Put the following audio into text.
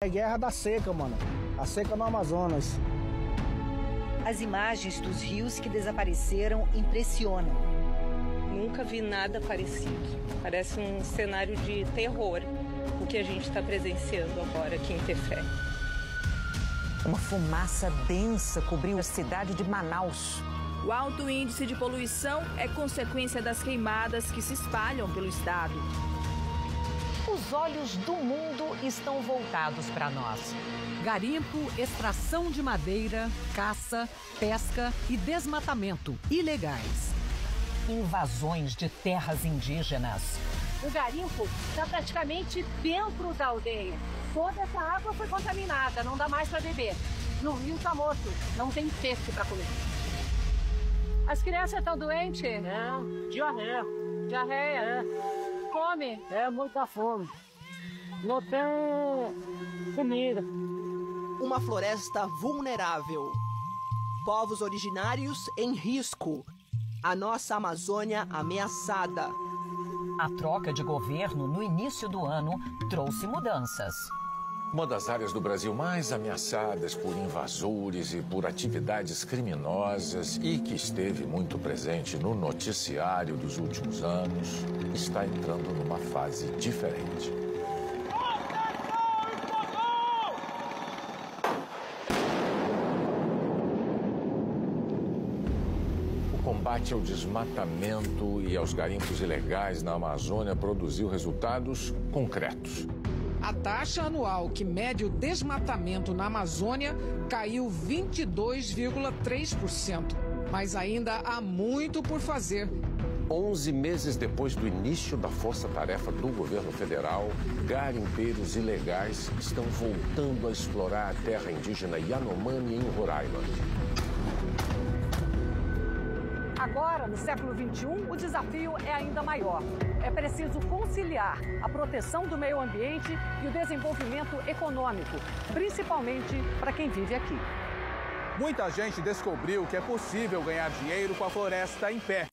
É guerra da seca, mano. A seca no Amazonas. As imagens dos rios que desapareceram impressionam. Nunca vi nada parecido. Parece um cenário de terror, o que a gente está presenciando agora aqui em Tefé. Uma fumaça densa cobriu a cidade de Manaus. O alto índice de poluição é consequência das queimadas que se espalham pelo estado. Os olhos do mundo estão voltados para nós. Garimpo, extração de madeira, caça, pesca e desmatamento ilegais. Invasões de terras indígenas. O garimpo está praticamente dentro da aldeia. Toda essa água foi contaminada, não dá mais para beber. No rio está morto, não tem peixe para comer. As crianças estão doentes? Não, diarreia. Diarreia, é. Come? É muita fome. Não tem comida. Uma floresta vulnerável. Povos originários em risco. A nossa Amazônia ameaçada. A troca de governo no início do ano trouxe mudanças. Uma das áreas do Brasil mais ameaçadas por invasores e por atividades criminosas e que esteve muito presente no noticiário dos últimos anos, está entrando numa fase diferente. O combate ao desmatamento e aos garimpos ilegais na Amazônia produziu resultados concretos. A taxa anual que mede o desmatamento na Amazônia caiu 22,3%. Mas ainda há muito por fazer. 11 meses depois do início da força-tarefa do governo federal, garimpeiros ilegais estão voltando a explorar a terra indígena Yanomami em Roraima. Agora, no século XXI, o desafio é ainda maior. É preciso conciliar a proteção do meio ambiente e o desenvolvimento econômico, principalmente para quem vive aqui. Muita gente descobriu que é possível ganhar dinheiro com a floresta em pé.